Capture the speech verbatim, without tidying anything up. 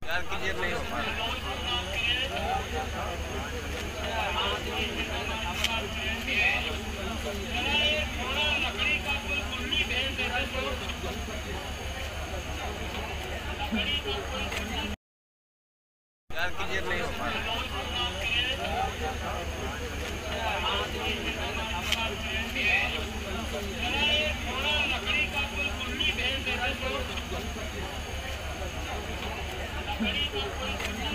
यार क्लियर नहीं हो पा रहा। यार क्लियर नहीं हो पा रहा। लकड़ी का